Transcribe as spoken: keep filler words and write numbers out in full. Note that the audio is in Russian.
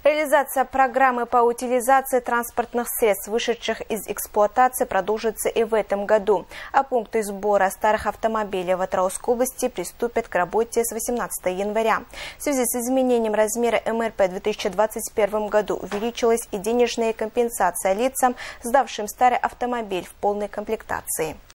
Реализация программы по утилизации транспортных средств, вышедших из эксплуатации, продолжится и в этом году. А пункты сбора старых автомобилей в Атырауской области приступят к работе с восемнадцатого января. В связи с изменением размера эм эр пэ в две тысячи двадцать первом году увеличилась и денежная компенсация лицам, сдавшим старый автомобиль в полной комплектации.